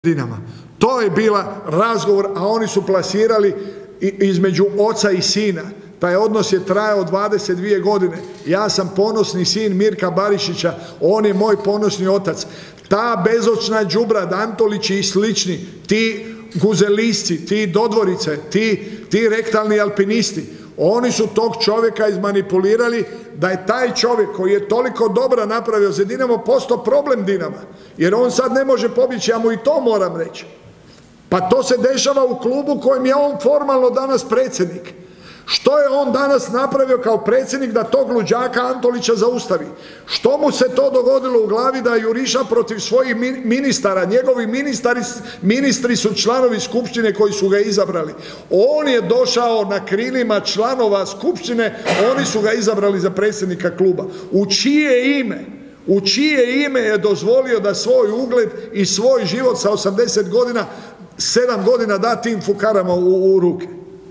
Dinama. To je bila razgovor, a oni su plasirali između oca i sina. Taj odnos je trajao 22 godine. Ja sam ponosni sin Mirka Barišića, on je moj ponosni otac. Ta bezočna đubrad, Antolići i slični, ti guzelisci, ti dodvorice, ti rektalni alpinisti, oni su tog čovjeka izmanipulirali da je taj čovjek koji je toliko dobro napravio za Dinamo postao problem Dinama. Jer on sad ne može pobjeći, ja mu i to moram reći. Pa to se dešava u klubu kojem je on formalno danas predsjednik. Što je on danas napravio kao predsjednik da tog luđaka Antolića zaustavi? Što mu se to dogodilo u glavi da juriša protiv svojih ministara? Njegovi ministri su članovi skupštine koji su ga izabrali. On je došao na krilima članova skupštine, oni su ga izabrali za predsjednika kluba. U čije ime je dozvolio da svoj ugled i svoj život sa 80 godina, 7 godina da tim fukarama u ruke?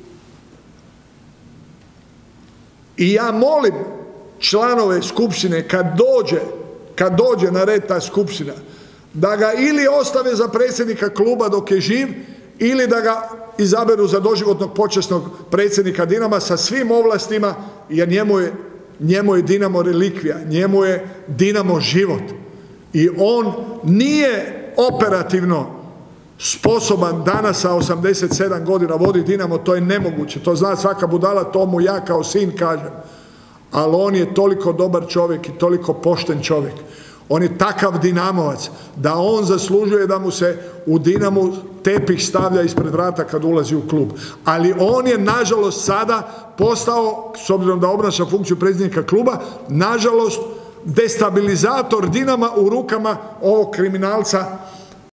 I ja molim članove skupštine kad dođe na red ta skupština, da ga ili ostave za predsjednika kluba dok je živ, ili da ga izaberu za doživotnog počasnog predsjednika Dinama sa svim ovlastima, jer njemu je Dinamo relikvija, njemu je Dinamo život. I on nije operativno sposoban danas sa 87 godina vodi Dinamo, to je nemoguće, to zna svaka budala, to mu ja kao sin kažem. Ali on je toliko dobar čovjek i toliko pošten čovjek. On je takav dinamovac da on zaslužuje da mu se u Dinamu tepih stavlja ispred vrata kad ulazi u klub. Ali on je nažalost sada postao, s obzirom da obnaša funkciju predsjednika kluba, nažalost destabilizator Dinama u rukama ovog kriminalca